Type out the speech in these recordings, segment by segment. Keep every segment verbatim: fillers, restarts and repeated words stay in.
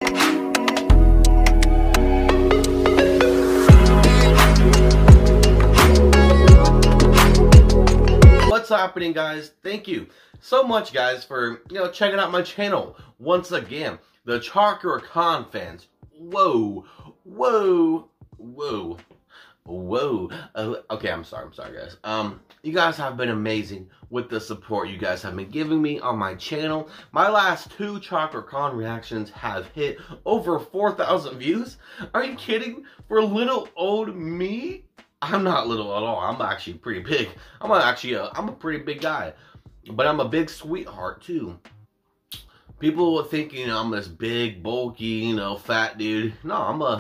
What's happening, guys? Thank you so much, guys, for, you know, checking out my channel once again. The Cakra Khan fans. Whoa, whoa, whoa, whoa. Uh, okay, I'm sorry, I'm sorry, guys. Um, you guys have been amazing with the support you guys have been giving me on my channel. My last two Cakra Khan reactions have hit over four thousand views. Are you kidding? For little old me? I'm not little at all. I'm actually pretty big. I'm actually a, I'm a pretty big guy. But I'm a big sweetheart, too. People will think, you know, I'm this big, bulky, you know, fat dude. No, I'm a...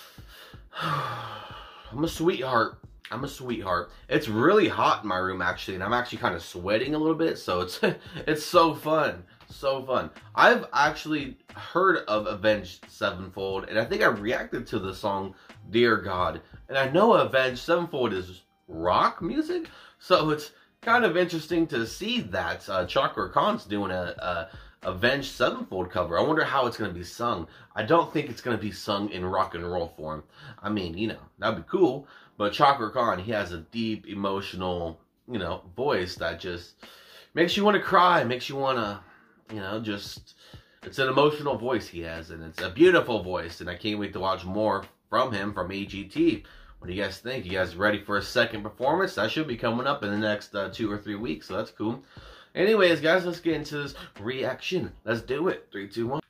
I'm a sweetheart. I'm a sweetheart. It's really hot in my room, actually. And I'm actually kind of sweating a little bit. So it's, it's so fun. So fun. I've actually heard of Avenged Sevenfold. And I think I reacted to the song Dear God. And I know Avenged Sevenfold is rock music. So it's kind of interesting to see that uh, Cakra Khan's doing a, a Avenged Sevenfold cover. I wonder how it's going to be sung. I don't think it's going to be sung in rock and roll form. I mean, you know, that'd be cool. But Cakra Khan, he has a deep, emotional, you know, voice that just makes you want to cry, makes you want to, you know, just, it's an emotional voice he has, and it's a beautiful voice, and I can't wait to watch more from him, from A G T. What do you guys think? You guys ready for a second performance? That should be coming up in the next uh, two or three weeks, so that's cool. Anyways, guys, let's get into this reaction. Let's do it. Three, two, one.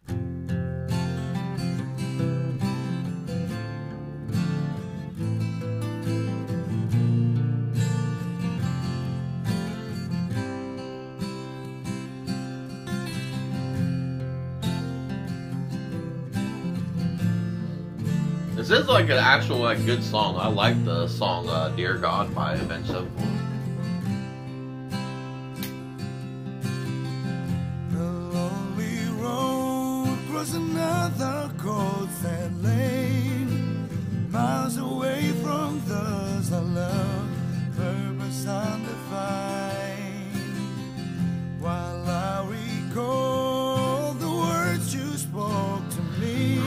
This is like an actual like good song. I like the song uh, Dear God by Avenged Sevenfold. The lonely road cross another cold sad lane, miles away from those I love, purpose undefined. While I recall the words you spoke to me,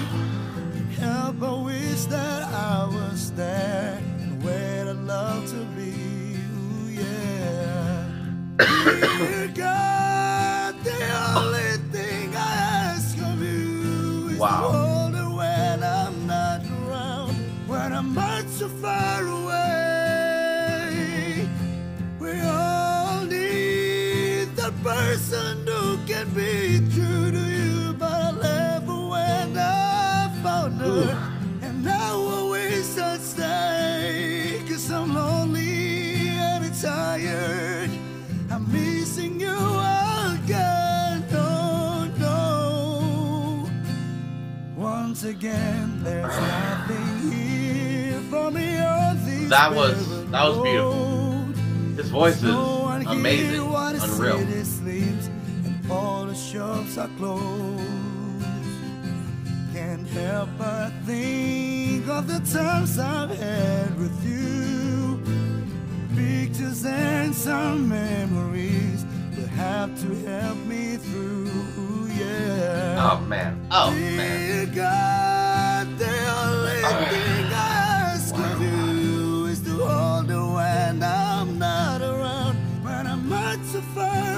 help, I wish that I was there and where I'd love to be. Ooh, yeah. Dear God, the only thing I ask of you is Wow. to hold her when I'm not around, when I'm much so far away. We all need that person who can be true to you, but I left her when I found her. And now I wish I'd stay, 'cause I'm lonely and tired. I'm missing you again. No, no. Once again, there's nothing here for me on this That was that was road. beautiful. His voice is No one amazing, here while the unreal. city sleeps and all the shops are closed. Can't help but think of the times I've had with you. Pictures and some memories will have to help me through, yeah. Oh man, oh Dear man. God, the only thing I ask of you is to hold her when I'm not around, when I'm much so far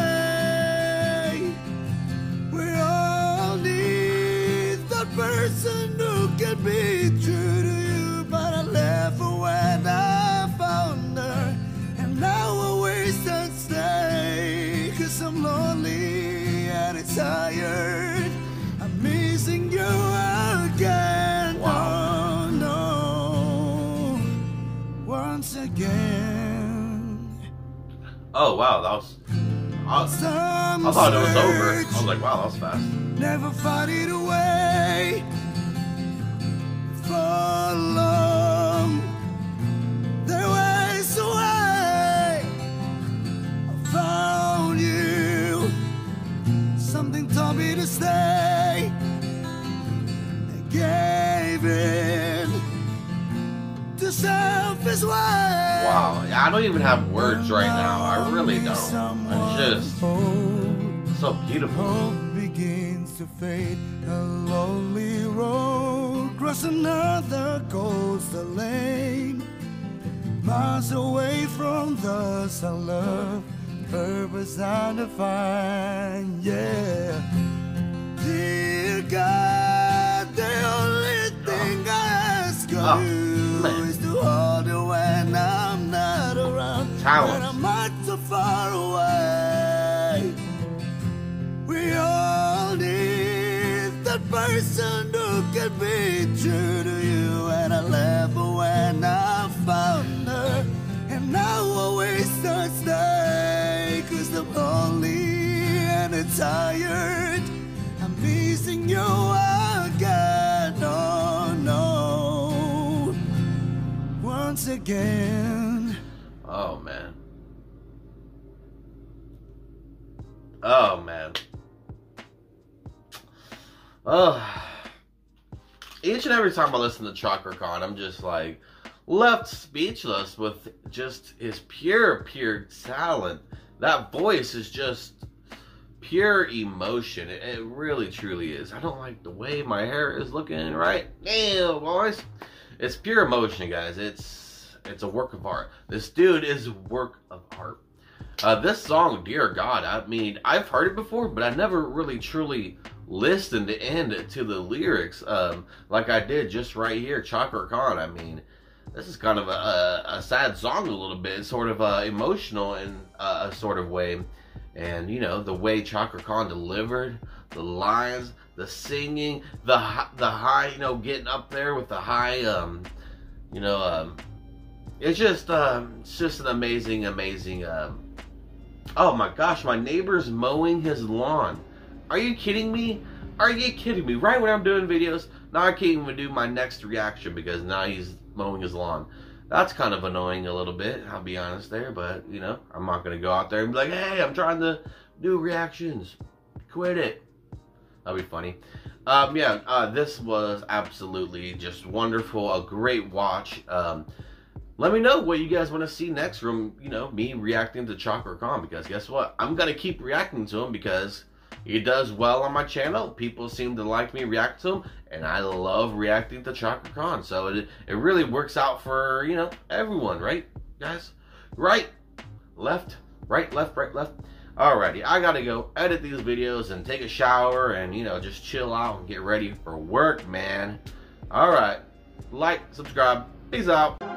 away. We all need that person who can be true to you, but I left her when I found her, and now I wish I'd stay, 'cause I'm lonely and tired. I'm missing you again. Wow. No, no. Once again. Oh wow, that was. I, I thought it was over. I was like, wow, that was fast. Never find it away for long. There ways away. I found you. Something told me to stay. I gave in to selfish way. Wow, I don't even have words right now. I really don't. It's just so beautiful. Hope begins to fade. A lonely road, cross another coastal lane. Miles away from the sun love, purpose undefined, yeah. Dear God, the only thing I ask of Oh, you man. is to hold you when I'm not around. Talent. When I'm not so far away. We all need that person who can be true to you. And I left her when I found her, and now I waste her stay. Cause I'm lonely and I'm tired, I'm missing you again. Oh no, once again. Oh man. Oh man. Oh. Each and every time I listen to Cakra Khan, I'm just like left speechless with just his pure, pure talent. That voice is just pure emotion. It, it really, truly is. I don't like the way my hair is looking right now, boys. It's pure emotion, guys. It's it's a work of art. This dude is a work of art. Uh, this song, Dear God, I mean, I've heard it before, but I never really truly listened in to the lyrics um, like I did just right here, Cakra Khan. I mean, this is kind of a, a, a sad song a little bit, sort of uh, emotional in uh, a sort of way. And, you know, the way Cakra Khan delivered the lines, the singing, the, the high, you know, getting up there with the high, um, you know, um, it's just, um, it's just an amazing, amazing, um, oh my gosh, my neighbor's mowing his lawn. Are you kidding me? Are you kidding me? Right when I'm doing videos, now I can't even do my next reaction because now he's mowing his lawn. That's kind of annoying a little bit, I'll be honest there, but, you know, I'm not going to go out there and be like, hey, I'm trying to do reactions. Quit it. That'll be funny. Um, yeah, uh, this was absolutely just wonderful, a great watch. Um, let me know what you guys want to see next from, you know, me reacting to Cakra Khan, because guess what? I'm going to keep reacting to him because he does well on my channel. People seem to like me react to him, and I love reacting to Cakra Khan. So it, it really works out for, you know, everyone, right, guys? Right, left, right, left, right, left. Alrighty, I gotta go edit these videos and take a shower and, you know, just chill out and get ready for work, man. Alright, like, subscribe, peace out.